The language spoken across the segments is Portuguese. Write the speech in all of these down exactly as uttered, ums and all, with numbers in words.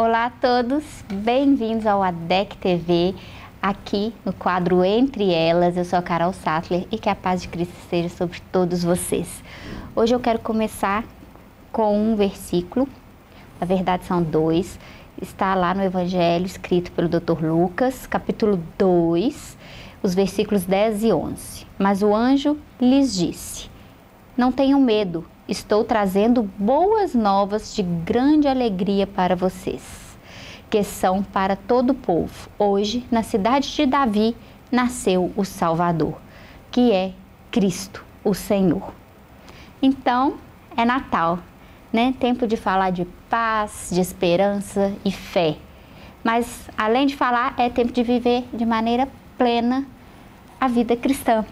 Olá a todos, bem-vindos ao A D E C T V, aqui no quadro Entre Elas. Eu sou a Carol Sattler e que a paz de Cristo esteja sobre todos vocês. Hoje eu quero começar com um versículo, na verdade são dois, está lá no Evangelho escrito pelo doutor Lucas, capítulo dois, os versículos dez e onze. Mas o anjo lhes disse: não tenham medo, estou trazendo boas novas de grande alegria para vocês, que são para todo o povo. Hoje, na cidade de Davi, nasceu o Salvador, que é Cristo, o Senhor. Então, é Natal, né? Tempo de falar de paz, de esperança e fé. Mas, além de falar, é tempo de viver de maneira plena a vida cristã.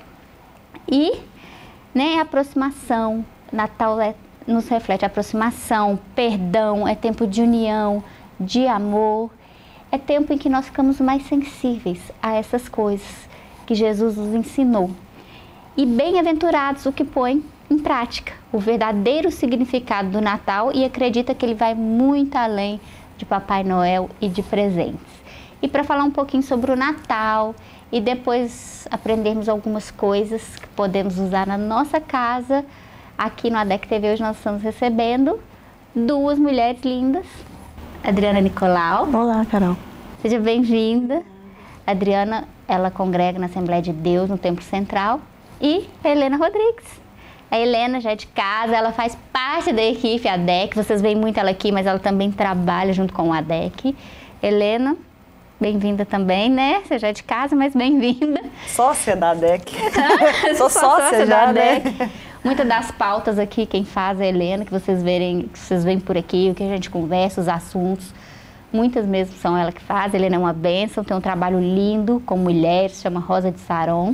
E, né, aproximação, Natal é, nos reflete aproximação, perdão, é tempo de união, de amor. É tempo em que nós ficamos mais sensíveis a essas coisas que Jesus nos ensinou. E bem-aventurados o que põe em prática o verdadeiro significado do Natal e acredita que ele vai muito além de Papai Noel e de presentes. E para falar um pouquinho sobre o Natal e depois aprendermos algumas coisas que podemos usar na nossa casa, aqui no A D E C T V hoje nós estamos recebendo duas mulheres lindas. Adriana Nicolau. Olá, Carol. Seja bem-vinda. Adriana, ela congrega na Assembleia de Deus, no Templo Central. E Helena Rodrigues. A Helena já é de casa, ela faz parte da equipe A D E C. Vocês veem muito ela aqui, mas ela também trabalha junto com o A D E C. Helena, bem-vinda também, né? Você já é de casa, mas bem-vinda. Sócia da A D E C. Sou sócia, sócia já, da né? A D E C. Muitas das pautas aqui, quem faz é a Helena, que vocês verem, que vocês veem por aqui, o que a gente conversa, os assuntos, muitas mesmo são ela que faz. A Helena é uma bênção, tem um trabalho lindo com mulheres, se chama Rosa de Saron.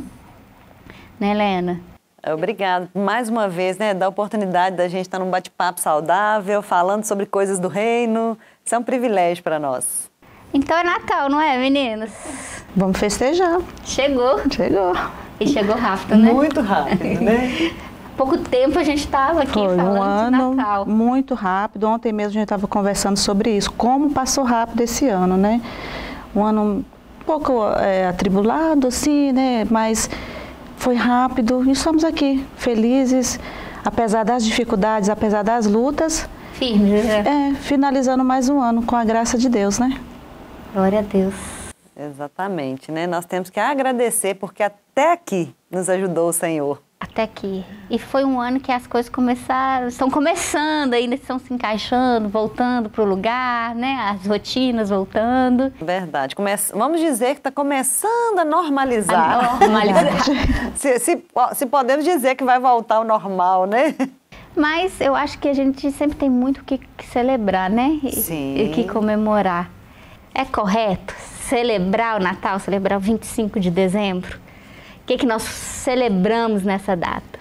Né, Helena? Obrigada. Mais uma vez, né, da oportunidade da gente estar num bate-papo saudável, falando sobre coisas do reino. Isso é um privilégio para nós. Então é Natal, não é, meninas? Vamos festejar. Chegou. Chegou. E chegou rápido, né? Muito rápido, né? Pouco tempo a gente estava aqui Foi falando um ano de Natal. Muito rápido. Ontem mesmo a gente estava conversando sobre isso. Como passou rápido esse ano, né? Um ano um pouco é, atribulado, assim, né? Mas foi rápido e estamos aqui, felizes, apesar das dificuldades, apesar das lutas. Firmes, né? É, finalizando mais um ano com a graça de Deus, né? Glória a Deus. Exatamente, né? Nós temos que agradecer porque até aqui nos ajudou o Senhor. Até aqui. E foi um ano que as coisas começaram, estão começando, ainda estão se encaixando, voltando para o lugar, né? As rotinas voltando. Verdade. Começa, vamos dizer que está começando a normalizar. A normalizar. se, se, se podemos dizer que vai voltar ao normal, né? Mas eu acho que a gente sempre tem muito o que, que celebrar, né? Sim. E o que comemorar. É correto celebrar o Natal, celebrar o vinte e cinco de dezembro? O que, que nós celebramos nessa data?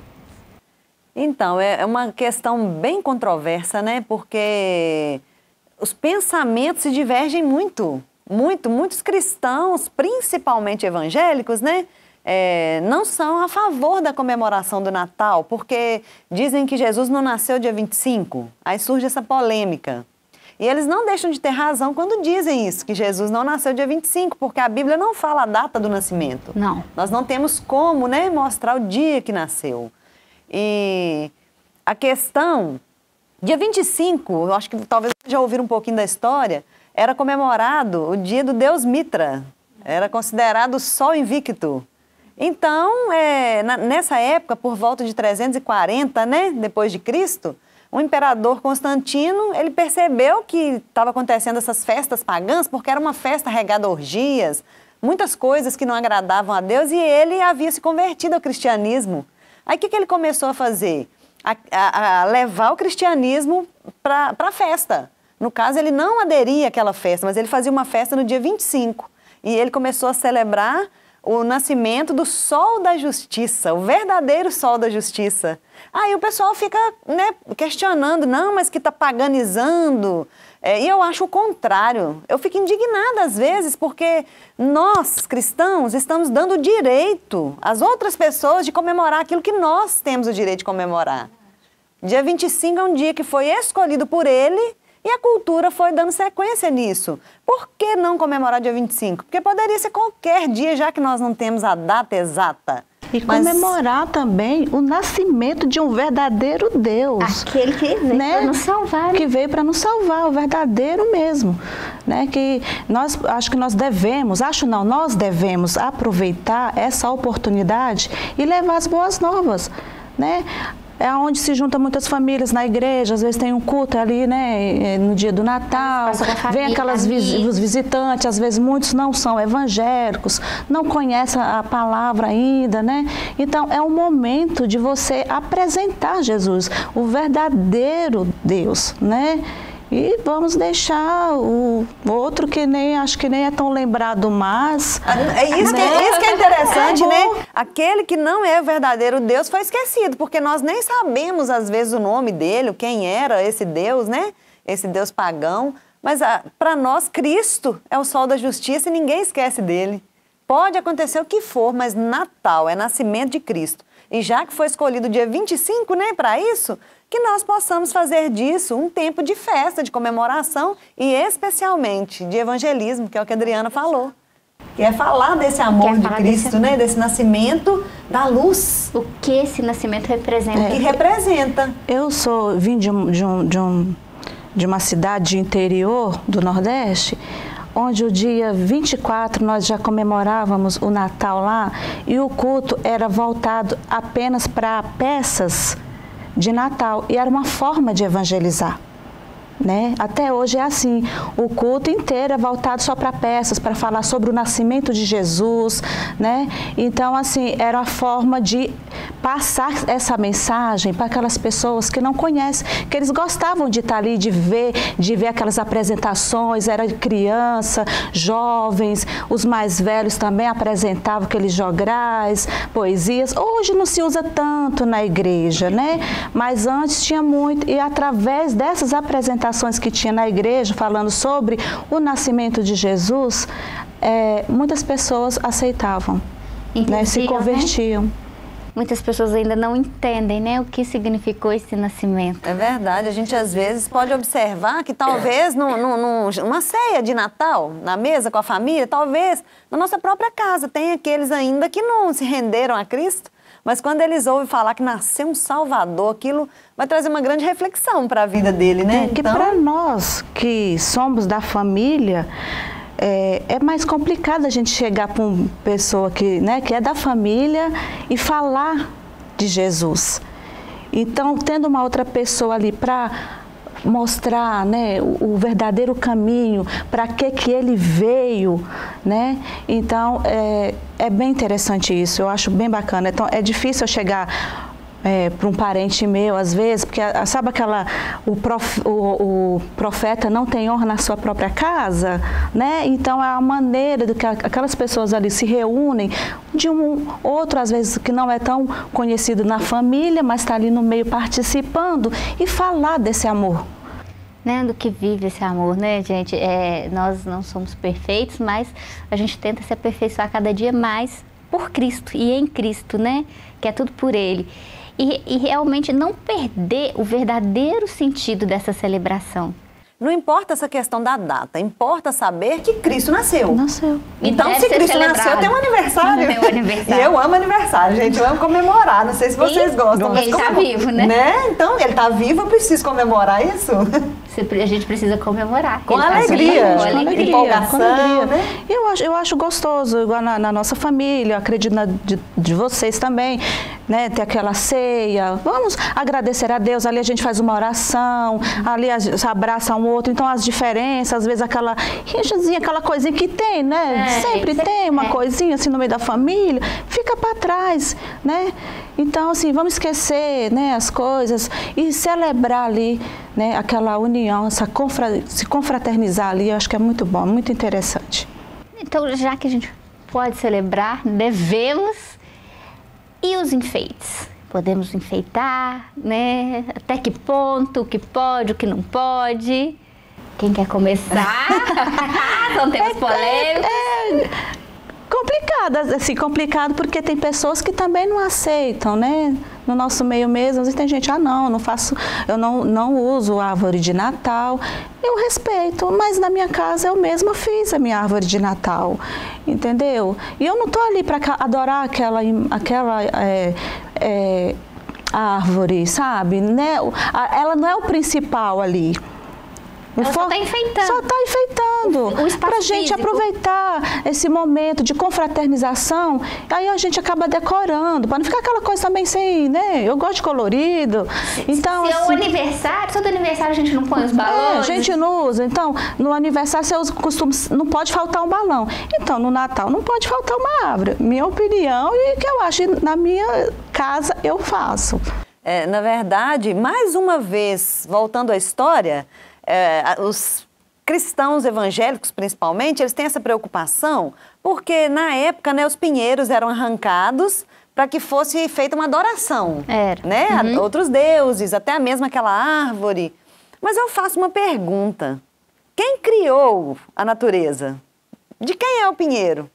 Então, é uma questão bem controversa, né? Porque os pensamentos se divergem muito, muito. Muitos cristãos, principalmente evangélicos, né? É, não são a favor da comemoração do Natal, porque dizem que Jesus não nasceu dia vinte e cinco. Aí surge essa polêmica. E eles não deixam de ter razão quando dizem isso, que Jesus não nasceu dia vinte e cinco, porque a Bíblia não fala a data do nascimento. Não. Nós não temos como, né, mostrar o dia que nasceu. E a questão, dia vinte e cinco, eu acho que talvez vocês já ouviram um pouquinho da história, era comemorado o dia do deus Mitra, era considerado o sol invicto. Então, é, na, nessa época, por volta de trezentos e quarenta, né, depois de Cristo, o imperador Constantino, ele percebeu que estava acontecendo essas festas pagãs, porque era uma festa regada a orgias, muitas coisas que não agradavam a Deus, e ele havia se convertido ao cristianismo. Aí o que, que ele começou a fazer? A, a, a levar o cristianismo para a festa. No caso, ele não aderia àquela festa, mas ele fazia uma festa no dia vinte e cinco. E ele começou a celebrar o nascimento do sol da justiça, o verdadeiro sol da justiça. Aí o pessoal fica, né, questionando, não, mas que está paganizando. É, e eu acho o contrário. Eu fico indignada às vezes porque nós, cristãos, estamos dando direito às outras pessoas de comemorar aquilo que nós temos o direito de comemorar. Dia vinte e cinco é um dia que foi escolhido por ele E a cultura foi dando sequência nisso. Por que não comemorar dia vinte e cinco? Porque poderia ser qualquer dia, já que nós não temos a data exata. E Mas... comemorar também o nascimento de um verdadeiro Deus. Aquele que veio né? para nos salvar. Né? Que veio para nos salvar, o verdadeiro mesmo. Né? Que nós, acho que nós devemos, acho não, nós devemos aproveitar essa oportunidade e levar as boas novas. Né? É onde se juntam muitas famílias na igreja, às vezes tem um culto ali, né, no dia do Natal, família, vem aquelas vis, os visitantes, às vezes muitos não são evangélicos, não conhecem a palavra ainda, né? Então é um momento de você apresentar Jesus, o verdadeiro Deus, né? E vamos deixar o outro que nem, acho que nem é tão lembrado mais. É isso que é, isso que é interessante, é né? Aquele que não é o verdadeiro Deus foi esquecido, porque nós nem sabemos, às vezes, o nome dele, quem era esse Deus, né? Esse Deus pagão. Mas para nós, Cristo é o sol da justiça e ninguém esquece dele. Pode acontecer o que for, mas Natal é nascimento de Cristo. E já que foi escolhido o dia vinte e cinco, né, para isso, que nós possamos fazer disso um tempo de festa, de comemoração e especialmente de evangelismo, que é o que a Adriana falou. Que é falar desse amor de Cristo, desse... né, desse nascimento da luz. O que esse nascimento representa. O que representa. Eu sou, vim de, um, de, um, de, um, de uma cidade interior do Nordeste, onde o dia vinte e quatro nós já comemorávamos o Natal lá e o culto era voltado apenas para peças de Natal e era uma forma de evangelizar. Né? Até hoje é assim, o culto inteiro é voltado só para peças, para falar sobre o nascimento de Jesus, né? Então, assim, era a forma de passar essa mensagem para aquelas pessoas que não conhecem, que eles gostavam de estar ali, de ver, de ver aquelas apresentações, era criança, jovens, os mais velhos também apresentavam aqueles jograis, poesias. Hoje não se usa tanto na igreja, né? Mas antes tinha muito, e através dessas apresentações que tinha na igreja, falando sobre o nascimento de Jesus, é, muitas pessoas aceitavam, né, se convertiam. Né? Muitas pessoas ainda não entendem, né, o que significou esse nascimento. É verdade, a gente às vezes pode observar que talvez no, no, no, numa ceia de Natal, na mesa com a família, talvez na nossa própria casa tem aqueles ainda que não se renderam a Cristo. Mas quando eles ouvem falar que nasceu um Salvador, aquilo vai trazer uma grande reflexão para a vida dele, né? É que então... para nós que somos da família, é, é mais complicado a gente chegar para uma pessoa que, né, que é da família e falar de Jesus. Então, tendo uma outra pessoa ali para mostrar, né, o, o verdadeiro caminho, para que que ele veio, né? Então, é, é bem interessante isso, eu acho bem bacana. Então, é difícil eu chegar é, para um parente meu, às vezes, porque sabe aquela, o, prof, o, o profeta não tem honra na sua própria casa, né? Então, é a maneira do que aquelas pessoas ali se reúnem, de um outro, às vezes, que não é tão conhecido na família, mas está ali no meio participando e falar desse amor. Né, do que vive esse amor, né, gente? É, nós não somos perfeitos, mas a gente tenta se aperfeiçoar cada dia mais por Cristo e em Cristo, né? Que é tudo por Ele. E, e realmente não perder o verdadeiro sentido dessa celebração. Não importa essa questão da data, importa saber que Cristo nasceu. Nasceu. Então, se Cristo celebrado. nasceu, tem um aniversário. Tem um aniversário. E eu amo aniversário, gente. Eu amo comemorar. Não sei se vocês e gostam. Ele está vivo, né? né? Então, ele está vivo, eu preciso comemorar isso. A gente precisa comemorar. Com alegria. Com alegria. Empolgação, com alegria. Né? Eu acho, eu acho gostoso, igual na, na nossa família, eu acredito na, de, de vocês também, né? Ter aquela ceia. Vamos agradecer a Deus. Ali a gente faz uma oração, ali a, se abraça um outro. Então, as diferenças, às vezes aquela rixazinha, aquela coisinha que tem, né? É, sempre tem uma é. coisinha assim no meio da família, fica para trás, né? Então, assim, vamos esquecer, né, as coisas e celebrar ali, né, aquela união, essa confra, se confraternizar ali, eu acho que é muito bom, muito interessante. Então, já que a gente pode celebrar, devemos. E os enfeites? Podemos enfeitar, né? Até que ponto, o que pode, o que não pode? Quem quer começar? Não temos polêmicas. É, é, complicado, assim, complicado porque tem pessoas que também não aceitam, né? No nosso meio mesmo, às vezes tem gente, ah não, eu não faço, eu não, não uso árvore de Natal. Eu respeito, mas na minha casa eu mesma fiz a minha árvore de Natal, entendeu? E eu não tô ali para adorar aquela, aquela é, é, árvore, sabe? Né? Ela não é o principal ali. Ela só está enfeitando. Só está enfeitando. Para a gente físico. aproveitar esse momento de confraternização, aí a gente acaba decorando, para não ficar aquela coisa também sem, né? Eu gosto de colorido. Então, se assim, é o aniversário, todo aniversário a gente não põe os balões. É, a gente não usa. Então, no aniversário você usa costume, não pode faltar um balão. Então, no Natal não pode faltar uma árvore. Minha opinião e que eu acho na minha casa eu faço. É, na verdade, mais uma vez, voltando à história, É, os cristãos evangélicos, principalmente, eles têm essa preocupação porque, na época, né, os pinheiros eram arrancados para que fosse feita uma adoração, Era. né, Uhum. a outros deuses, até a mesma aquela árvore. Mas eu faço uma pergunta. Quem criou a natureza? De quem é o pinheiro?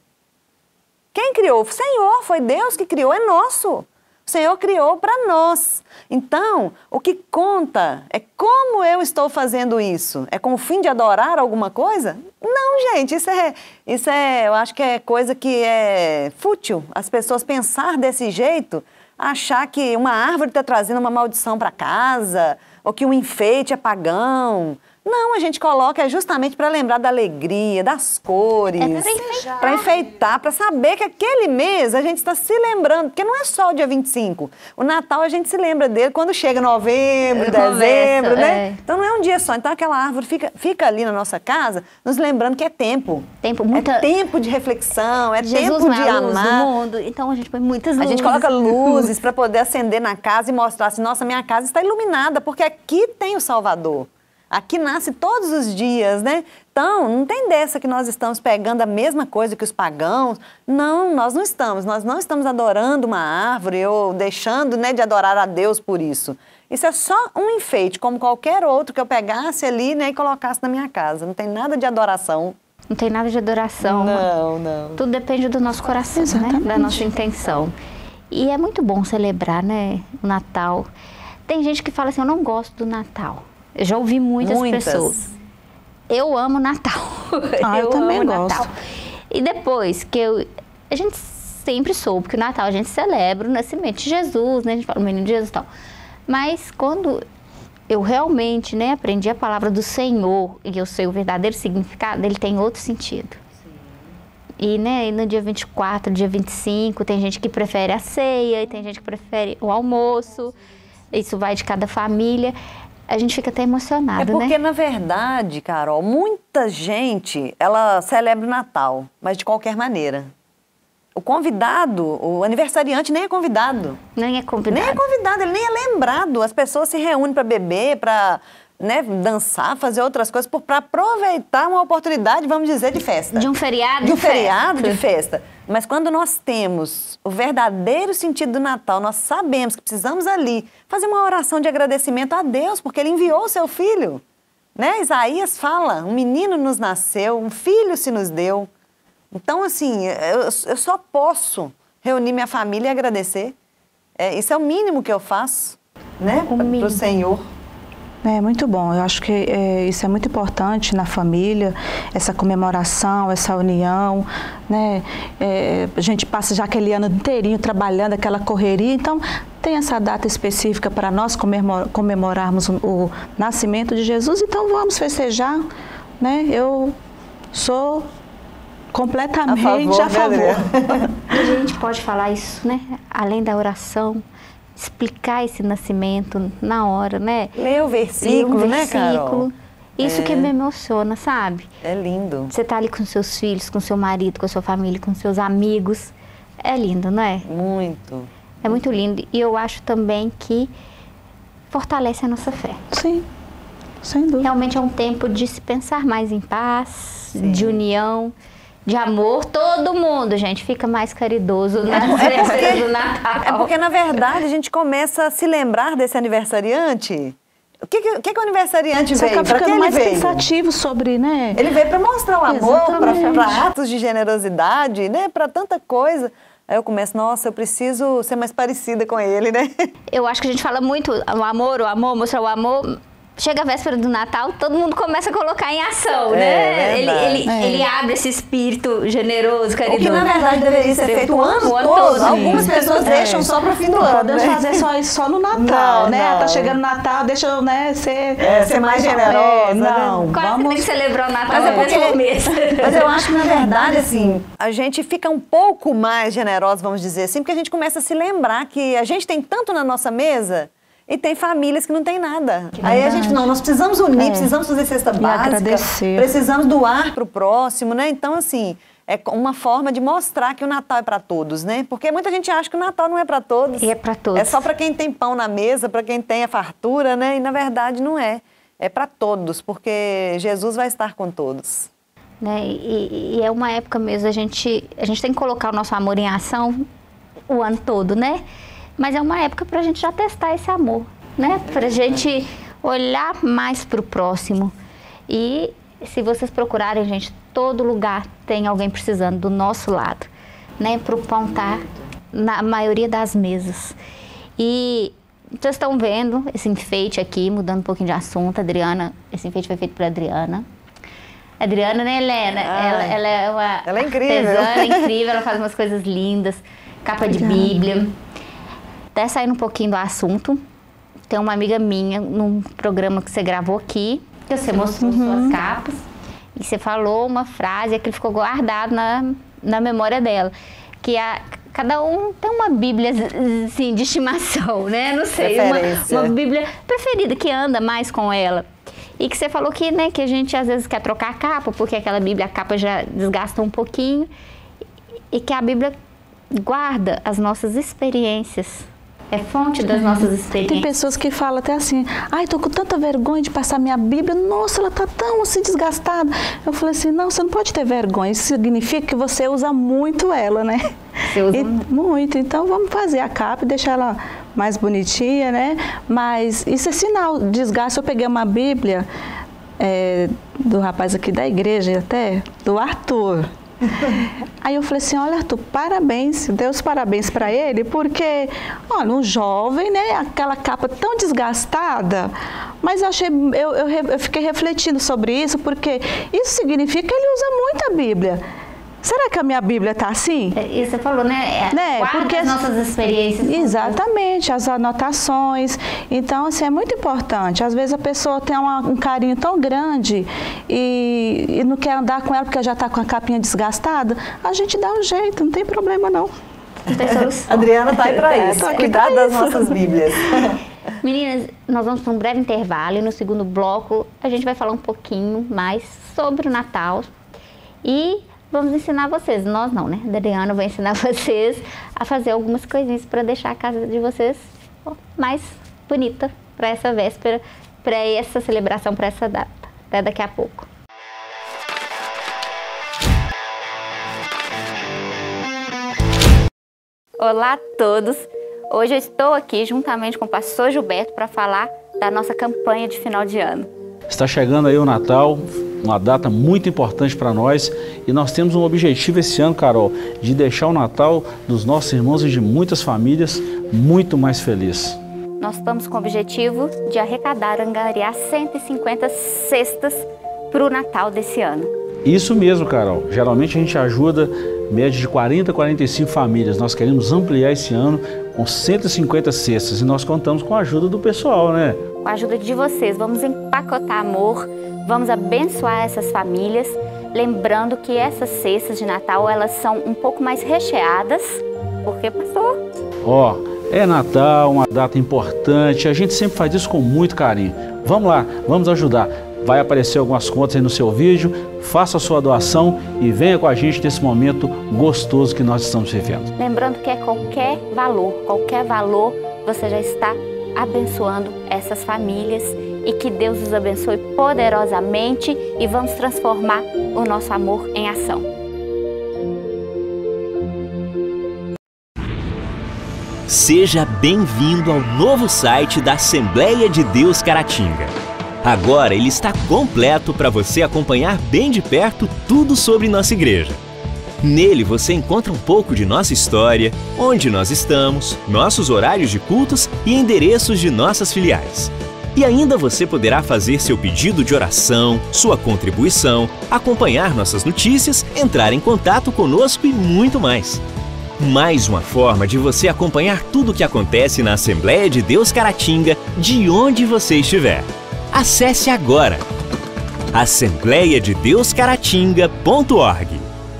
Quem criou? O Senhor, foi Deus que criou, é nosso. O Senhor criou para nós. Então, o que conta é como eu estou fazendo isso. É com o fim de adorar alguma coisa? Não, gente, isso é, isso é, eu acho que é coisa que é fútil. As pessoas pensar desse jeito, achar que uma árvore está trazendo uma maldição para casa, ou que um enfeite é pagão. Não, a gente coloca justamente para lembrar da alegria, das cores, é para enfeitar, para saber que aquele mês a gente está se lembrando, porque não é só o dia vinte e cinco. O Natal a gente se lembra dele quando chega novembro, Começa, dezembro, né? É. Então não é um dia só. Então aquela árvore fica, fica ali na nossa casa, nos lembrando que é tempo. Tempo, muita... É tempo de reflexão, é Jesus tempo não de é a luz amar. do mundo, então a gente põe muitas A luzes. gente coloca luzes para poder acender na casa e mostrar assim, nossa, minha casa está iluminada, porque aqui tem o Salvador. Aqui nasce todos os dias, né? Então, não tem dessa que nós estamos pegando a mesma coisa que os pagãos. Não, nós não estamos. Nós não estamos adorando uma árvore ou deixando, né, de adorar a Deus por isso. Isso é só um enfeite, como qualquer outro que eu pegasse ali, né, e colocasse na minha casa. Não tem nada de adoração. Não tem nada de adoração. Não, não. Tudo depende do nosso coração, né? Da nossa intenção. E é muito bom celebrar, né, o Natal. Tem gente que fala assim, eu não gosto do Natal. Eu já ouvi muitas, Muitas. pessoas. Eu amo Natal. Ah, eu, eu também amo gosto. Natal. E depois que eu... A gente sempre soube que o Natal a gente celebra o nascimento de Jesus, né? A gente fala o menino de Jesus e tal. Mas quando eu realmente, né, aprendi a palavra do Senhor e eu sei o verdadeiro significado, ele tem outro sentido. Sim. E, né, e no dia vinte e quatro, dia vinte e cinco, tem gente que prefere a ceia e tem gente que prefere o almoço. Isso vai de cada família. A gente fica até emocionado, né? É porque, né? na verdade, Carol, muita gente, ela celebra o Natal, mas de qualquer maneira. O convidado, o aniversariante nem é convidado. Nem é convidado. Nem é convidado, ele nem é lembrado. As pessoas se reúnem para beber, para, né, dançar, fazer outras coisas, para aproveitar uma oportunidade, vamos dizer, de festa. De um feriado de um de festa. feriado de festa. Mas quando nós temos o verdadeiro sentido do Natal, nós sabemos que precisamos ali fazer uma oração de agradecimento a Deus, porque Ele enviou o seu filho. Né? Isaías fala, um menino nos nasceu, um filho se nos deu. Então, assim, eu, eu só posso reunir minha família e agradecer. É, isso é o mínimo que eu faço, né, para o Senhor. É muito bom, eu acho que é, isso é muito importante na família, essa comemoração, essa união, né? É, a gente passa já aquele ano inteirinho trabalhando, aquela correria, então tem essa data específica para nós comemor, comemorarmos o, o nascimento de Jesus, então vamos festejar, né? Eu sou completamente a favor. A favor. E a gente pode falar isso, né? Além da oração, explicar esse nascimento na hora, né? Ler o versículo, Ler um né, versículo. Carol? Isso é. que me emociona, sabe? É lindo. Você tá ali com seus filhos, com seu marido, com a sua família, com seus amigos. É lindo, não é? Muito. É muito lindo. E eu acho também que fortalece a nossa fé. Sim, sem dúvida. Realmente é um tempo de se pensar mais em paz, Sim. de união, de amor. Todo mundo, gente, fica mais caridoso nas vésperas do Natal. É porque, na verdade, a gente começa a se lembrar desse aniversariante O que, que, que, que o aniversariante Você veio? acaba Para que ficando ele mais veio? pensativo sobre, né? Ele veio para mostrar o amor, Exatamente. para atos de generosidade, né? Para tanta coisa. Aí eu começo, nossa, eu preciso ser mais parecida com ele, né? Eu acho que a gente fala muito o amor, o amor, mostrar o amor. Chega a véspera do Natal, todo mundo começa a colocar em ação, É, né? Ele, verdade. ele, É. ele abre esse espírito generoso, caridoso. O que na verdade deveria ser feito o ano O ano todo. todo. Algumas pessoas É. deixam só para o fim do Não ano, podemos né? fazer só isso só no Natal, Não, né? não. Tá chegando o Natal, deixa eu, né, ser... É, ser mais generosa, É, não, Quase que tem vamos... que celebrar o Natal Mas é no mesmo porque- mês. Mas eu acho que, na verdade, assim, a gente fica um pouco mais generoso, vamos dizer assim, porque a gente começa a se lembrar que a gente tem tanto na nossa mesa e tem famílias que não tem nada. Aí a gente, não, nós precisamos unir, É. precisamos fazer cesta E básica, agradecer. precisamos doar para o próximo, né? Então, assim, é uma forma de mostrar que o Natal é para todos, né? Porque muita gente acha que o Natal não é para todos. E é pra todos. É só para quem tem pão na mesa, para quem tem a fartura, né? E, na verdade, não é. É para todos, porque Jesus vai estar com todos. Né? E, e é uma época mesmo, a gente, a gente tem que colocar o nosso amor em ação o ano todo, né? Mas é uma época para a gente já testar esse amor, né? Para a gente olhar mais para o próximo. E se vocês procurarem, gente, todo lugar tem alguém precisando do nosso lado, né? Para o pão tá na maioria das mesas. E vocês estão vendo esse enfeite aqui, mudando um pouquinho de assunto, Adriana, esse enfeite foi feito por Adriana. Adriana, né, Helena? Ah, ela, ela é uma ela é incrível. artesã, ela é incrível, ela faz umas coisas lindas, capa de Bíblia. Até saindo um pouquinho do assunto, tem uma amiga minha, num programa que você gravou aqui, que você mostrou suas capas, e você falou uma frase, e aquilo ficou guardado na, na memória dela, que a, cada um tem uma Bíblia, assim, de estimação, né? Não sei, uma, Preferência. uma Bíblia preferida, que anda mais com ela. E que você falou que, né, que a gente às vezes quer trocar a capa, porque aquela Bíblia, a capa já desgasta um pouquinho, e que a Bíblia guarda as nossas experiências, é fonte das nossas Tem experiências. pessoas que falam até assim, ai, tô com tanta vergonha de passar minha Bíblia, nossa, ela tá tão assim desgastada. Eu falei assim, não, você não pode ter vergonha, isso significa que você usa muito ela, né? Você usa E- muito. muito, então vamos fazer a capa e deixar ela mais bonitinha, né? Mas isso é sinal de desgaste. Eu peguei uma Bíblia é, do rapaz aqui da igreja até, do Arthur. Aí eu falei assim, olha Arthur, parabéns, Deus parabéns para ele, porque, olha, um jovem, né, aquela capa tão desgastada, mas eu, achei, eu, eu, re- eu fiquei refletindo sobre isso, porque isso significa que ele usa muito a Bíblia. Será que a minha Bíblia está assim? É, E você falou, né? é, Né, Guarda porque- as nossas experiências. Exatamente, as anotações. Então, assim, é muito importante. Às vezes a pessoa tem uma- um carinho tão grande e, e não quer andar com ela porque já está com a capinha desgastada. A gente dá um jeito, não tem problema não. Não tem solução. Adriana tá aí para É, isso, tô aqui cuidar pra das isso. nossas Bíblias. Meninas, nós vamos para um breve intervalo e no segundo bloco a gente vai falar um pouquinho mais sobre o Natal e vamos ensinar vocês, nós não, né? A Adriana vai ensinar vocês a fazer algumas coisinhas para deixar a casa de vocês ó, mais bonita para essa véspera, para essa celebração, para essa data. Até daqui a pouco. Olá a todos! Hoje eu estou aqui juntamente com o pastor Gilberto para falar da nossa campanha de final de ano. Está chegando aí o Natal, uma data muito importante para nós e nós temos um objetivo esse ano, Carol, de deixar o Natal dos nossos irmãos e de muitas famílias muito mais feliz. Nós estamos com o objetivo de arrecadar, angariar cento e cinquenta cestas para o Natal desse ano. Isso mesmo, Carol. Geralmente a gente ajuda média de quarenta a quarenta e cinco famílias. Nós queremos ampliar esse ano com cento e cinquenta cestas e nós contamos com a ajuda do pessoal, né? Com a ajuda de vocês, vamos empacotar amor, vamos abençoar essas famílias, lembrando que essas cestas de Natal, elas são um pouco mais recheadas, porque, pastor? Ó, é Natal, uma data importante, a gente sempre faz isso com muito carinho. Vamos lá, vamos ajudar. Vai aparecer algumas contas aí no seu vídeo, faça a sua doação e venha com a gente nesse momento gostoso que nós estamos vivendo. Lembrando que é qualquer valor, qualquer valor, você já está abençoando essas famílias e que Deus os abençoe poderosamente e vamos transformar o nosso amor em ação. Seja bem-vindo ao novo site da Assembleia de Deus Caratinga. Agora ele está completo para você acompanhar bem de perto tudo sobre nossa igreja. Nele você encontra um pouco de nossa história, onde nós estamos, nossos horários de cultos e endereços de nossas filiais. E ainda você poderá fazer seu pedido de oração, sua contribuição, acompanhar nossas notícias, entrar em contato conosco e muito mais. Mais uma forma de você acompanhar tudo o que acontece na Assembleia de Deus Caratinga, de onde você estiver. Acesse agora assembleia de deus caratinga ponto org.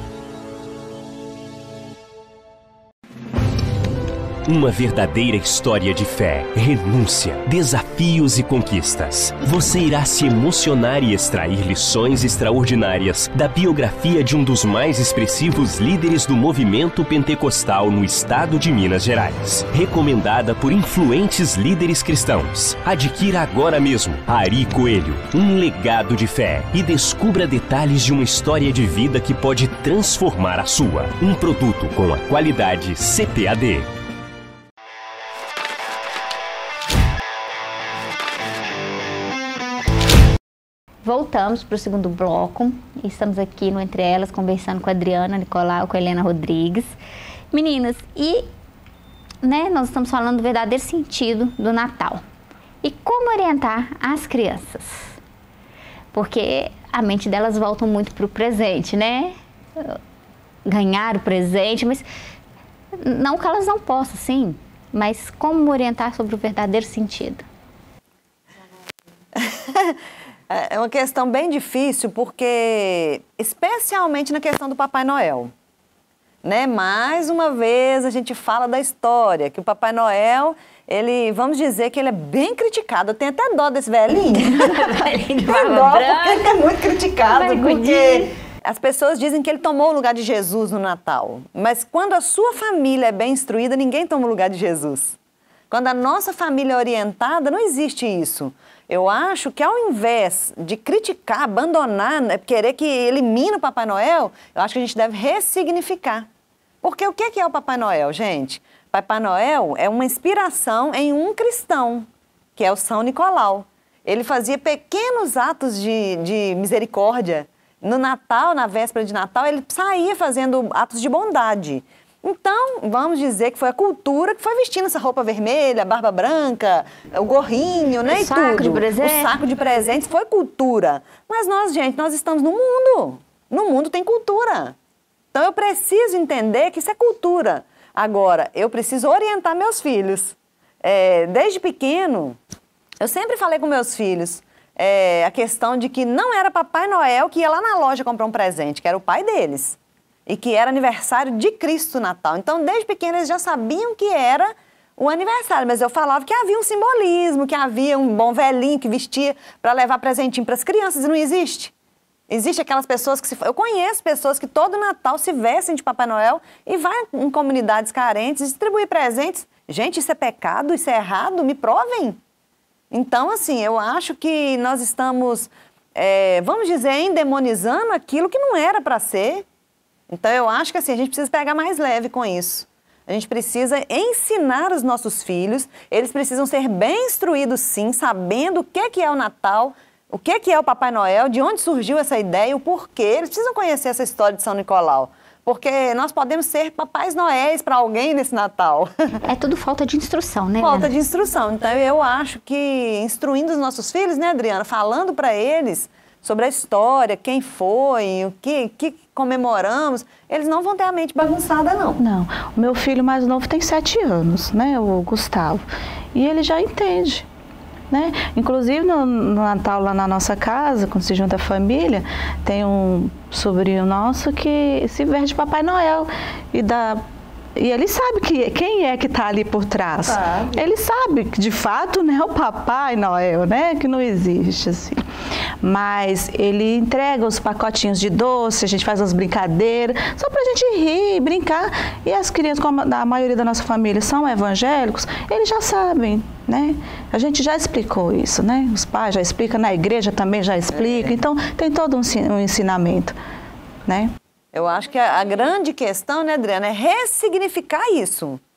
Uma verdadeira história de fé, renúncia, desafios e conquistas. Você irá se emocionar e extrair lições extraordinárias da biografia de um dos mais expressivos líderes do movimento pentecostal no estado de Minas Gerais. Recomendada por influentes líderes cristãos. Adquira agora mesmo Ari Coelho, um legado de fé, e descubra detalhes de uma história de vida que pode transformar a sua. Um produto com a qualidade C P A D. Voltamos para o segundo bloco. Estamos aqui no Entre Elas, conversando com a Adriana Nicolau, com a Helena Rodrigues. Meninas, e né, nós estamos falando do verdadeiro sentido do Natal. E como orientar as crianças? Porque a mente delas volta muito para o presente, né? Ganhar o presente, mas não que elas não possam, sim. Mas como orientar sobre o verdadeiro sentido? É uma questão bem difícil, porque, especialmente na questão do Papai Noel, né? Mais uma vez a gente fala da história, que o Papai Noel, ele, vamos dizer que ele é bem criticado. Eu tenho até dó desse velhinho. Tenho dó, porque ele é muito criticado, porque as pessoas dizem que ele tomou o lugar de Jesus no Natal. Mas quando a sua família é bem instruída, ninguém toma o lugar de Jesus. Quando a nossa família é orientada, não existe isso. Eu acho que ao invés de criticar, abandonar, né, querer que elimine o Papai Noel, eu acho que a gente deve ressignificar. Porque o que é o Papai Noel, gente? Papai Noel é uma inspiração em um cristão, que é o São Nicolau. Ele fazia pequenos atos de, de misericórdia. No Natal, na véspera de Natal, ele saía fazendo atos de bondade. Então, vamos dizer que foi a cultura que foi vestindo essa roupa vermelha, a barba branca, o gorrinho, né, o e saco tudo. de presente. O saco de presentes foi cultura. Mas nós, gente, nós estamos no mundo. No mundo tem cultura. Então, eu preciso entender que isso é cultura. Agora, eu preciso orientar meus filhos. É, desde pequeno, eu sempre falei com meus filhos é, a questão de que não era Papai Noel que ia lá na loja comprar um presente, que era o pai deles. E que era aniversário de Cristo Natal. Então, desde pequeno, eles já sabiam que era o aniversário. Mas eu falava que havia um simbolismo, que havia um bom velhinho que vestia para levar presentinho para as crianças. E não existe. Existe aquelas pessoas que se... Eu conheço pessoas que todo Natal se vestem de Papai Noel e vai em comunidades carentes distribuir presentes. Gente, isso é pecado? Isso é errado? Me provem. Então, assim, eu acho que nós estamos, é, vamos dizer, endemonizando aquilo que não era para ser. Então, eu acho que assim, a gente precisa pegar mais leve com isso. A gente precisa ensinar os nossos filhos, eles precisam ser bem instruídos sim, sabendo o que é o Natal, o que é o Papai Noel, de onde surgiu essa ideia, o porquê. Eles precisam conhecer essa história de São Nicolau, porque nós podemos ser papais noéis para alguém nesse Natal. É tudo falta de instrução, né? Falta de instrução. Então, eu acho que instruindo os nossos filhos, né, Adriana, falando para eles sobre a história, quem foi, o que, que comemoramos, eles não vão ter a mente bagunçada, não. Não. O meu filho mais novo tem sete anos, né, o Gustavo, e ele já entende, né? Inclusive, no, no Natal, lá na nossa casa, quando se junta a família, tem um sobrinho nosso que se veste de Papai Noel e dá... E ele sabe que, quem é que está ali por trás. Sabe. Ele sabe que, de fato, não é o Papai Noel, né? Que não existe, assim. Mas ele entrega os pacotinhos de doce, a gente faz umas brincadeiras, só para a gente rir, brincar. E as crianças, como a maioria da nossa família são evangélicos, eles já sabem, né? A gente já explicou isso, né? Os pais já explicam, na igreja também já explica. É. Então, tem todo um ensinamento, né? Eu acho que a, a grande questão, né, Adriana, é ressignificar isso.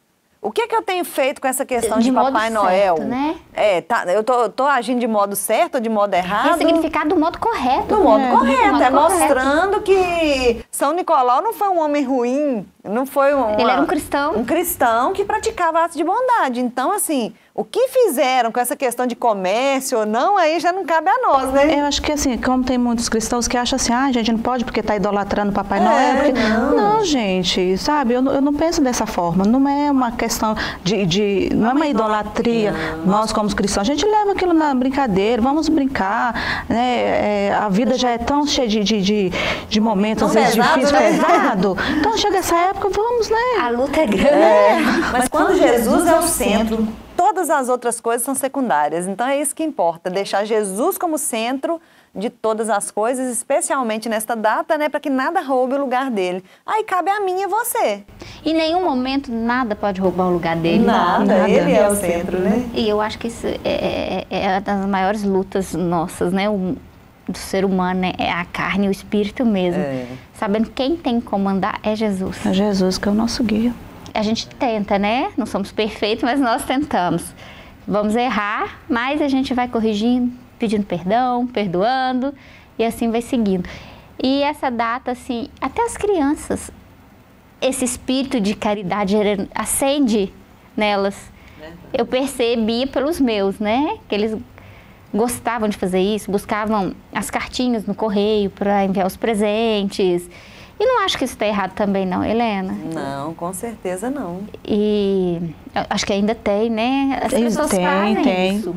O que que eu tenho feito com essa questão De de, modo Papai certo, Noel? né? É, tá, eu tô, tô agindo de modo certo ou de modo errado? Ressignificar do modo correto. Do modo né? correto, Do modo é correto. mostrando que São Nicolau não foi um homem ruim, não foi um... Ele era um cristão. Um cristão que praticava atos de bondade. Então, assim, o que fizeram com essa questão de comércio ou não, aí já não cabe a nós, né? Eu acho que assim, como tem muitos cristãos que acham assim, ah, gente, não pode porque está idolatrando o Papai É, Noel. Porque... não. não, gente, sabe, eu, não- eu não penso dessa forma. Não é uma questão de, de não é uma idolatria. Nós como cristãos, a gente leva aquilo na brincadeira, vamos brincar, né? É, a vida já é tão cheia de, de, de, de momentos, às Tão vezes pesado, difíceis, né? pesado. Então chega essa época, vamos, né? A luta é grande. É, mas quando Jesus é o centro, todas as outras coisas são secundárias. Então é isso que importa, deixar Jesus como centro de todas as coisas, especialmente nesta data, né, para que nada roube o lugar dele. Aí cabe a mim e a você. Em nenhum momento nada pode roubar o lugar dele. Nada, ele é o centro, né? E eu acho que isso é, é, é uma das maiores lutas nossas, né? O, do ser humano, né? É a carne e o espírito mesmo. É. Sabendo quem tem que comandar é Jesus. É Jesus que é o nosso guia. A gente tenta, né? Não somos perfeitos, mas nós tentamos. Vamos errar, mas a gente vai corrigindo, pedindo perdão, perdoando e assim vai seguindo. E essa data, assim, até as crianças, esse espírito de caridade acende nelas. Eu percebia pelos meus, né? Que eles gostavam de fazer isso, buscavam as cartinhas no correio para enviar os presentes. E não acho que isso está errado também não, Helena? Não, com certeza não. E eu acho que ainda tem, né? As Tem, pessoas tem, fazem tem. isso.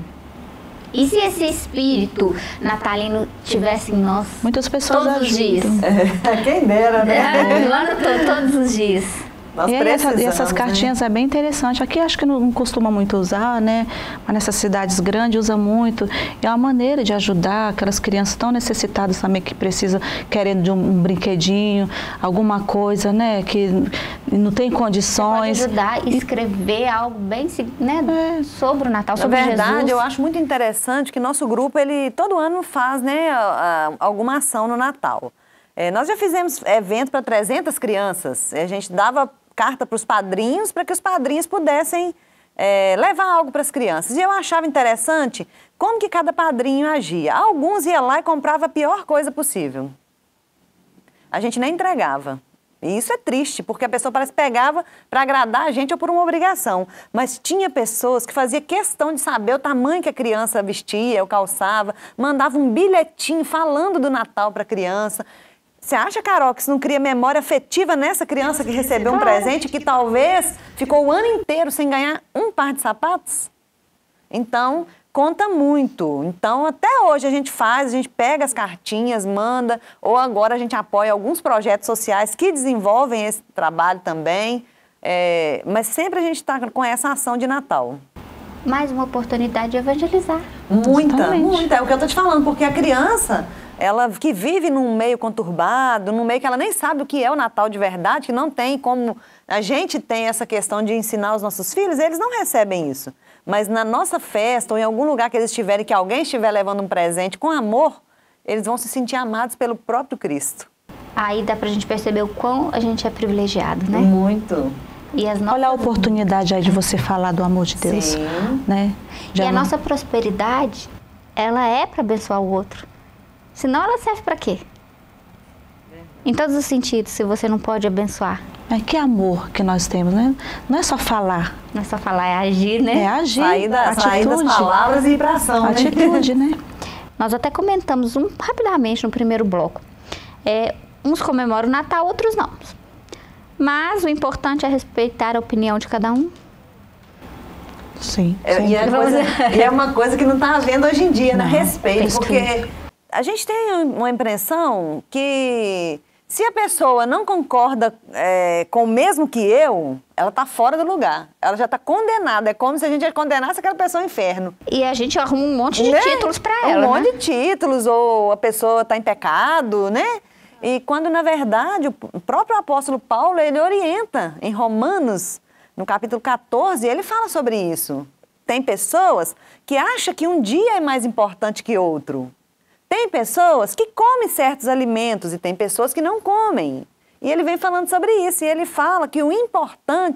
E se esse espírito natalino tivesse em nós Muitas pessoas todos os dias? ajudam. Quem dera, né? O ano todo, todos os dias. Nós E aí, essa- precisamos, e essas né? cartinhas é bem interessante. Aqui acho que não, não costuma muito usar, né? Mas nessas cidades grandes usa muito. É uma maneira de ajudar aquelas crianças tão necessitadas também que precisam, querendo de um, um brinquedinho, alguma coisa, né? Que não tem Pode condições. ajudar e escrever algo bem, né? É. Sobre o Natal, Na sobre verdade, Jesus. eu acho muito interessante que nosso grupo, ele todo ano faz, né, a- a- alguma ação no Natal. É, nós já fizemos evento para trezentas crianças. A gente dava carta para os padrinhos para que os padrinhos pudessem é, levar algo para as crianças. E eu achava interessante como que cada padrinho agia. Alguns iam lá e compravam a pior coisa possível. A gente nem entregava. E isso é triste, porque a pessoa parece que pegava para agradar a gente ou por uma obrigação. Mas tinha pessoas que faziam questão de saber o tamanho que a criança vestia ou calçava, mandava um bilhetinho falando do Natal para a criança. Você acha, Carol, que isso não cria memória afetiva nessa criança que recebeu um presente que talvez ficou o ano inteiro sem ganhar um par de sapatos? Então, conta muito. Então, até hoje a gente faz, a gente pega as cartinhas, manda, ou agora a gente apoia alguns projetos sociais que desenvolvem esse trabalho também, é, mas sempre a gente está com essa ação de Natal. Mais uma oportunidade de evangelizar. Muita, Totalmente. muita. É o que eu tô te falando, porque a criança, ela que vive num meio conturbado, num meio que ela nem sabe o que é o Natal de verdade, que não tem como... A gente tem essa questão de ensinar os nossos filhos, eles não recebem isso. Mas na nossa festa, ou em algum lugar que eles estiverem, que alguém estiver levando um presente com amor, eles vão se sentir amados pelo próprio Cristo. Aí dá pra gente perceber o quão a gente é privilegiado, né? Muito. E as nossas... Olha a oportunidade aí de você falar do amor de Deus. Sim. Né? E Já a não- nossa prosperidade, ela é para abençoar o outro. Senão ela serve para quê? Em todos os sentidos, se você não pode abençoar. É que amor que nós temos, né? Não é só falar, Não é só falar, é agir, né? é agir, Sair, da, sair das atitude, palavras e ir pra ação, né? atitude, né? Nós até comentamos um, rapidamente no primeiro bloco. É, uns comemoram o Natal, outros não. Mas o importante é respeitar a opinião de cada um. Sim. É, sim. e, é coisa- e é uma coisa que não está havendo hoje em dia, né? Não, Respeito, respeito. porque a gente tem uma impressão que se a pessoa não concorda é, com o mesmo que eu, ela está fora do lugar. Ela já está condenada. É como se a gente condenasse aquela pessoa ao inferno. E a gente arruma um monte de Né? títulos para Um ela, monte né? de títulos, ou a pessoa está em pecado, né? E quando, na verdade, o próprio apóstolo Paulo, ele orienta em Romanos, no capítulo quatorze, ele fala sobre isso. Tem pessoas que acham que um dia é mais importante que outro. Tem pessoas que comem certos alimentos e tem pessoas que não comem. E ele vem falando sobre isso, e ele fala que o importante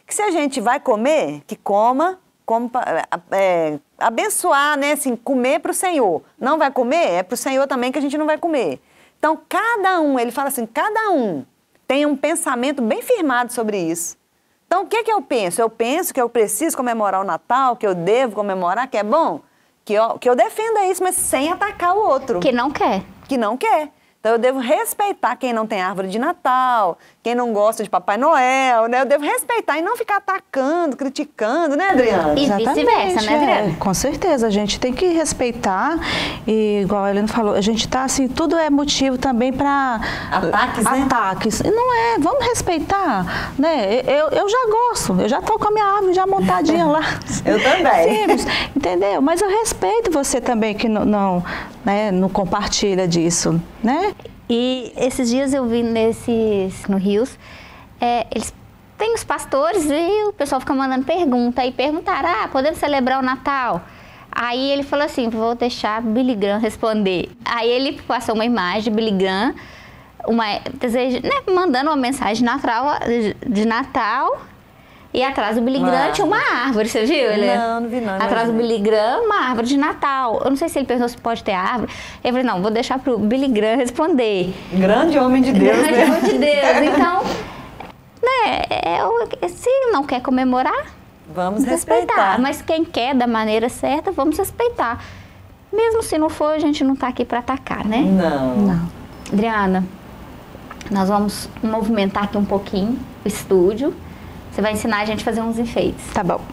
que se a gente vai comer, que coma, como, é, abençoar, né? Assim, comer para o Senhor. Não vai comer, é para o Senhor também que a gente não vai comer. Então, cada um, ele fala assim, cada um tem um pensamento bem firmado sobre isso. Então, o que que eu penso? Eu penso que eu preciso comemorar o Natal, que eu devo comemorar, que é bom, que eu, que eu defenda isso, mas sem atacar o outro. Que não quer. Que não quer. Então, eu devo respeitar quem não tem árvore de Natal, quem não gosta de Papai Noel, né? Eu devo respeitar e não ficar atacando, criticando, né, Adriana? E vice-versa, né, Adriana? É, com certeza, a gente tem que respeitar e, igual a Helena falou, a gente tá assim, tudo é motivo também para Ataques, né? Ataques. Não é, vamos respeitar, né? Eu, eu já gosto, eu já tô com a minha árvore já montadinha lá. Eu também. Simples, entendeu? Mas eu respeito você também que não, não, né, não compartilha disso, né? E esses dias eu vi nesses, no Rios, é, eles têm os pastores e o pessoal fica mandando pergunta. E perguntaram, ah, podemos celebrar o Natal? Aí ele falou assim, vou deixar Billy Graham responder. Aí ele passou uma imagem de Billy Graham, uma, deseja, né, mandando uma mensagem de Natal, de Natal. E atrás do Billy Graham tinha uma árvore, você viu? Ele, não, não vi não. Atrás do Billy Graham, uma árvore de Natal. Eu não sei se ele perguntou se pode ter árvore. Eu falei, não, vou deixar pro Billy Graham responder. Grande homem de Deus, Grande né? homem de Deus. Então, né, é, se não quer comemorar, vamos respeitar. respeitar. Mas quem quer da maneira certa, vamos respeitar. Mesmo se não for, a gente não tá aqui para atacar, né? Não. Não. Adriana, nós vamos movimentar aqui um pouquinho o estúdio. Você vai ensinar a gente a fazer uns enfeites. Tá bom.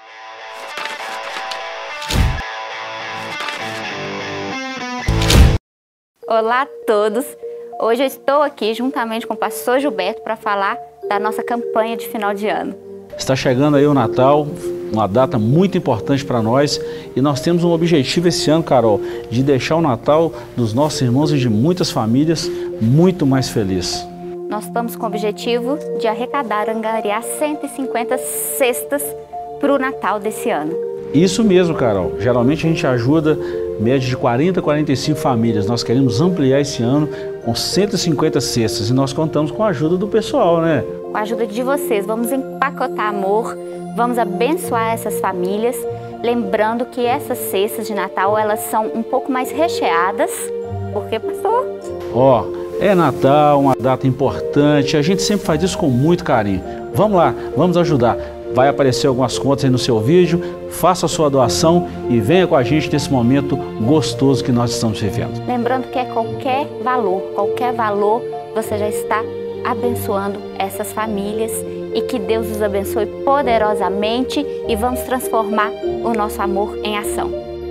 Olá a todos! Hoje eu estou aqui juntamente com o pastor Gilberto para falar da nossa campanha de final de ano. Está chegando aí o Natal, uma data muito importante para nós e nós temos um objetivo esse ano, Carol, de deixar o Natal dos nossos irmãos e de muitas famílias muito mais feliz. Nós estamos com o objetivo de arrecadar, angariar cento e cinquenta cestas para o Natal desse ano. Isso mesmo, Carol. Geralmente a gente ajuda média de quarenta a quarenta e cinco famílias. Nós queremos ampliar esse ano com cento e cinquenta cestas e nós contamos com a ajuda do pessoal, né? Com a ajuda de vocês, vamos empacotar amor, vamos abençoar essas famílias. Lembrando que essas cestas de Natal, elas são um pouco mais recheadas, porque, pastor? Ó, oh, é Natal, uma data importante, a gente sempre faz isso com muito carinho. Vamos lá, vamos ajudar. Vai aparecer algumas contas aí no seu vídeo, faça a sua doação e venha com a gente nesse momento gostoso que nós estamos vivendo. Lembrando que é qualquer valor, qualquer valor, você já está abençoando essas famílias e que Deus os abençoe poderosamente e vamos transformar o nosso amor em ação.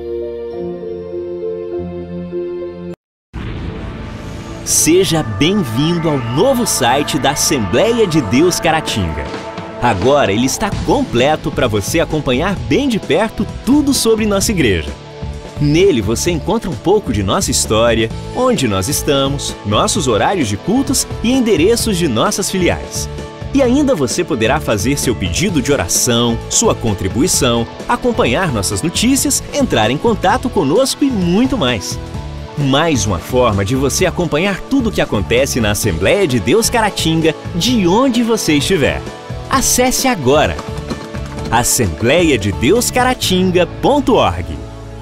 Seja bem-vindo ao novo site da Assembleia de Deus Caratinga. Agora ele está completo para você acompanhar bem de perto tudo sobre nossa igreja. Nele você encontra um pouco de nossa história, onde nós estamos, nossos horários de cultos e endereços de nossas filiais. E ainda você poderá fazer seu pedido de oração, sua contribuição, acompanhar nossas notícias, entrar em contato conosco e muito mais. Mais uma forma de você acompanhar tudo o que acontece na Assembleia de Deus Caratinga, de onde você estiver. Acesse agora assembleia de deus caratinga ponto org.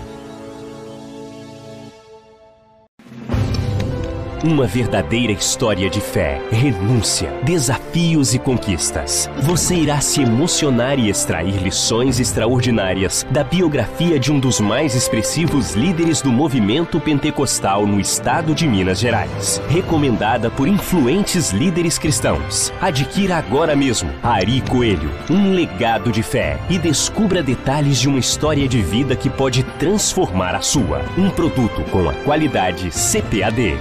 Uma verdadeira história de fé, renúncia, desafios e conquistas. Você irá se emocionar e extrair lições extraordinárias da biografia de um dos mais expressivos líderes do movimento pentecostal no estado de Minas Gerais. Recomendada por influentes líderes cristãos. Adquira agora mesmo Ari Coelho, um legado de fé e descubra detalhes de uma história de vida que pode transformar a sua. Um produto com a qualidade C P A D.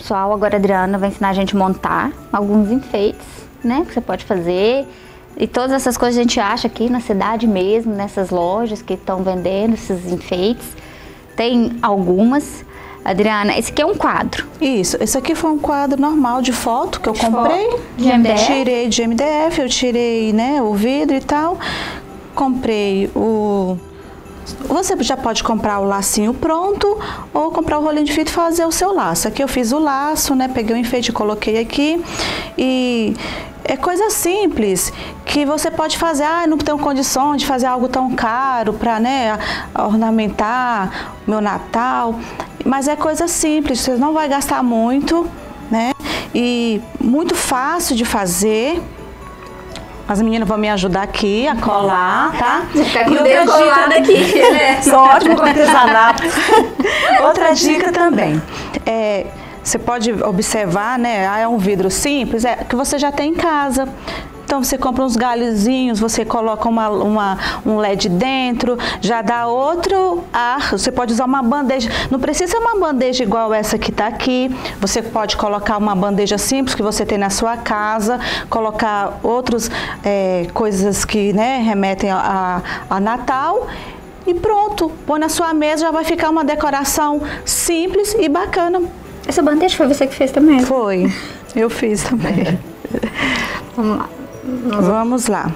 pessoal, agora a Adriana vai ensinar a gente a montar alguns enfeites, né? Que você pode fazer. E todas essas coisas a gente acha aqui na cidade mesmo, nessas lojas que estão vendendo esses enfeites. Tem algumas. Adriana, esse aqui é um quadro. Isso, esse aqui foi um quadro normal de foto que eu De comprei. foto, de M D F. Tirei de M D F, eu tirei, né, o vidro e tal. Comprei o... Você já pode comprar o lacinho pronto ou comprar o rolinho de fita e fazer o seu laço. Aqui eu fiz o laço, né, peguei o enfeite e coloquei aqui. E... é coisa simples que você pode fazer. Ah, não tenho condições de fazer algo tão caro para, né, ornamentar o meu Natal. Mas é coisa simples, você não vai gastar muito, né? E muito fácil de fazer. As meninas vão me ajudar aqui a colar, tá? Ficar com o dedo colado aqui, né? Sou ótimo com artesanato. Outra dica também. É, você pode observar, né? Ah, é um vidro simples, é que você já tem em casa. Então você compra uns galhozinhos, você coloca uma, uma, um L E D dentro, já dá outro ar. Você pode usar uma bandeja, não precisa ser uma bandeja igual essa que está aqui. Você pode colocar uma bandeja simples que você tem na sua casa, colocar outras é, coisas que, né, remetem a, a Natal. E pronto, põe na sua mesa, já vai ficar uma decoração simples e bacana. Essa bandeja foi você que fez também? Foi, eu fiz também. Vamos lá. Vamos lá.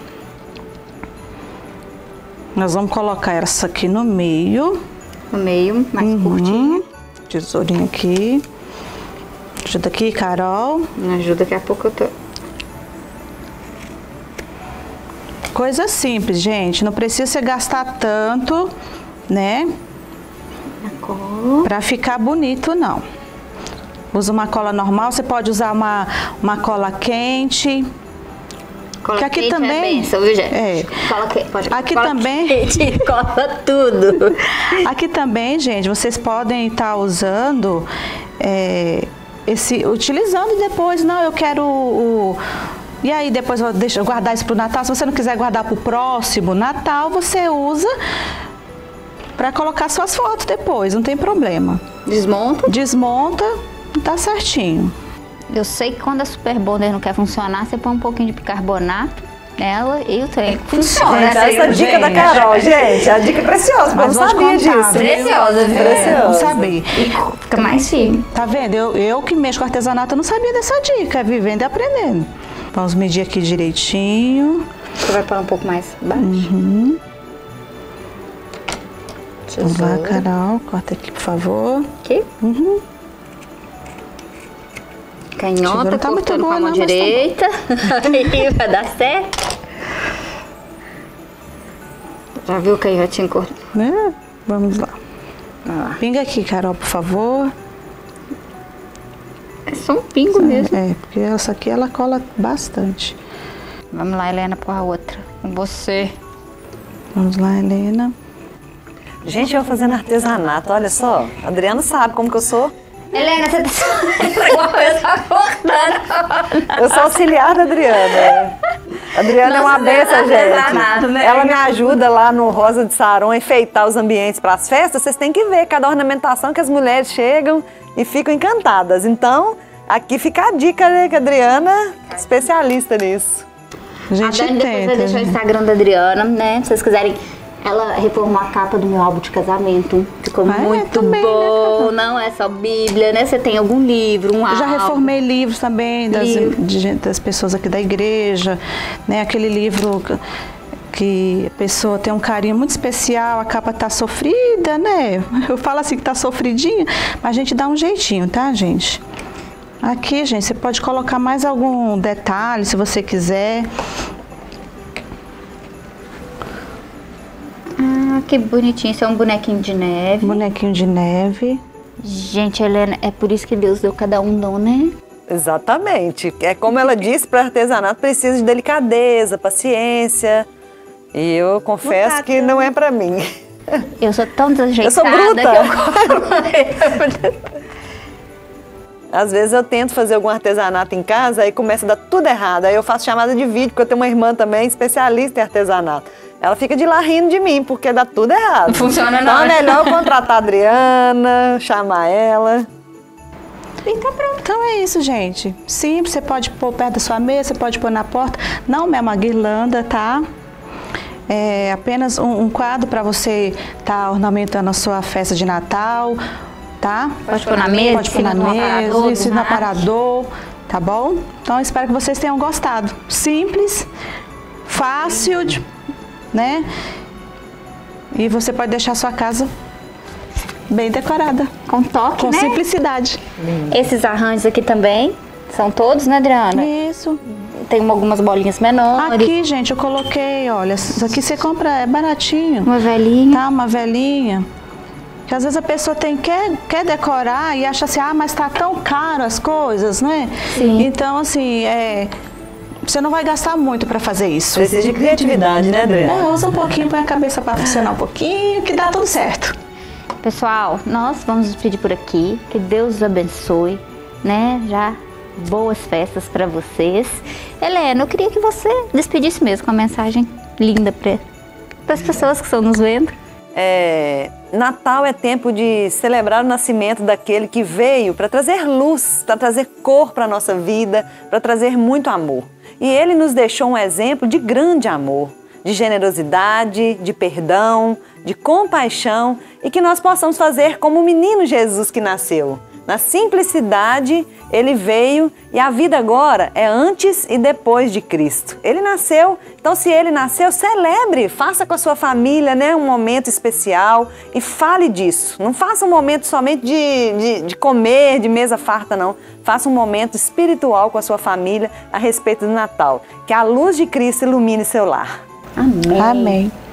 Nós vamos colocar essa aqui no meio. No meio, mais uhum. curtinho. Tesourinho aqui. Ajuda aqui, Carol. Me ajuda, daqui a pouco eu tô... Coisa simples, gente. Não precisa você gastar tanto, né? Na cola. Pra ficar bonito, não. Usa uma cola normal. Você pode usar uma, uma cola quente. Cola que aqui quente também é benção, viu, gente? É. Cola quente, pode aqui cola também quente, cola tudo. Aqui também, gente, vocês podem estar usando é, esse, utilizando depois. Não, eu quero o, o e aí depois eu deixo guardar isso para o Natal. Se você não quiser guardar para o próximo Natal, você usa para colocar suas fotos depois, não tem problema. Desmonta? Desmonta, tá certinho. Eu sei que quando a Super Bonder não quer funcionar, você põe um pouquinho de bicarbonato nela e o trem funciona. Gente, essa gente. dica da Carol, gente, a dica é preciosa, mas eu não sabia disso. Preciosa, viu? É, não sabia. E fica mais firme. Tá vendo? Eu, eu que mexo com artesanato, eu não sabia dessa dica, vivendo e aprendendo. Vamos medir aqui direitinho. Você vai pôr um pouco mais baixo. Uhum. Vamos lá, Carol, corta aqui, por favor. Aqui? Uhum. Canhota, tá cortando muito com a mão boa, direita. Aí vai dar certo. Já viu o canhotinho cortado? É, vamos lá. lá. Pinga aqui, Carol, por favor. É só um pingo mesmo. É, porque essa aqui ela cola bastante. Vamos lá, Helena, por a outra. Com você. Vamos lá, Helena. Gente, eu fazendo artesanato, olha só. A Adriana sabe como que eu sou. Helena, você tá cortando. Eu sou auxiliar da Adriana. A Adriana é uma benção, gente. Né? Ela me ajuda lá no Rosa de Saron a enfeitar os ambientes para as festas. Vocês têm que ver cada ornamentação que as mulheres chegam e ficam encantadas. Então, aqui fica a dica, né, que a Adriana é especialista nisso. A gente a Dani depois vai deixar o Instagram da Adriana, né? Se vocês quiserem. Ela reformou a capa do meu álbum de casamento. Ficou ah, muito é, bom. Né? Não é só Bíblia, né? Você tem algum livro, um Eu álbum. já reformei livros também das, Livro. de, das pessoas aqui da igreja, né? Aquele livro que a pessoa tem um carinho muito especial, a capa tá sofrida, né? Eu falo assim que tá sofridinha, mas a gente dá um jeitinho, tá, gente? Aqui, gente, você pode colocar mais algum detalhe, se você quiser. Ah, que bonitinho. Isso é um bonequinho de neve. Bonequinho de neve. Gente, Helena, é por isso que Deus deu cada um dom, né? Exatamente. É como ela disse, para artesanato precisa de delicadeza, paciência. E eu confesso Lucata. que não é para mim. Eu sou tão desajeitada eu sou bruta. que eu... Às vezes eu tento fazer algum artesanato em casa e começa a dar tudo errado. Aí eu faço chamada de vídeo, porque eu tenho uma irmã também especialista em artesanato. Ela fica de lá rindo de mim, porque dá tudo errado. Não funciona não. Então é melhor eu contratar a Adriana, chamar ela. e tá pronto. Então é isso, gente. Simples, você pode pôr perto da sua mesa, você pode pôr na porta. Não é uma guirlanda, tá? É apenas um, um quadro para você estar tá ornamentando a sua festa de Natal, tá? Pode pôr na mesa, pode pôr na mesa, isso no aparador, tá bom? Então espero que vocês tenham gostado. Simples, fácil, de, né? E você pode deixar a sua casa bem decorada. Com toque, com né? simplicidade. Esses arranjos aqui também são todos, né, Adriana? Isso. Tem algumas bolinhas menores. Aqui, gente, eu coloquei, olha, isso aqui você compra, é baratinho. Uma velhinha. Tá, uma velhinha. Que às vezes a pessoa tem, quer, quer decorar e acha assim, ah, mas tá tão caro as coisas, né? Sim. Então, assim, é, você não vai gastar muito para fazer isso. Precisa de criatividade, né, Adriana? É, usa um pouquinho, põe a cabeça para funcionar um pouquinho, que dá tudo certo. Pessoal, nós vamos nos pedir por aqui, que Deus os abençoe, né? Já boas festas para vocês. Helena, eu queria que você despedisse mesmo com uma mensagem linda para as pessoas que estão nos vendo. É, Natal é tempo de celebrar o nascimento daquele que veio para trazer luz, para trazer cor para a nossa vida, para trazer muito amor. E ele nos deixou um exemplo de grande amor, de generosidade, de perdão, de compaixão e que nós possamos fazer como o menino Jesus que nasceu. Na simplicidade, ele veio e a vida agora é antes e depois de Cristo. Ele nasceu, então se ele nasceu, celebre, faça com a sua família, né, um momento especial e fale disso. Não faça um momento somente de, de, de comer, de mesa farta, não. Faça um momento espiritual com a sua família a respeito do Natal. Que a luz de Cristo ilumine seu lar. Amém. Amém.